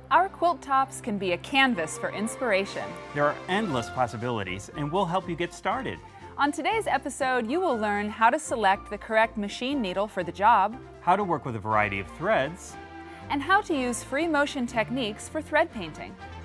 Our quilt tops can be a canvas for inspiration. There are endless possibilities, and we'll help you get started. On today's episode, you will learn how to select the correct machine needle for the job, How to work with a variety of threads, and how to use free motion techniques for thread painting.